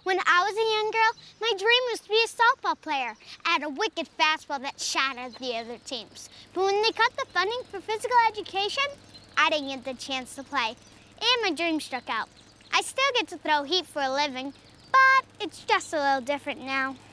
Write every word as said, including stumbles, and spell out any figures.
When I was a young girl, my dream was to be a softball player. I had a wicked fastball that shattered the other teams. But when they cut the funding for physical education, I didn't get the chance to play, and my dream struck out. I still get to throw heat for a living, but it's just a little different now.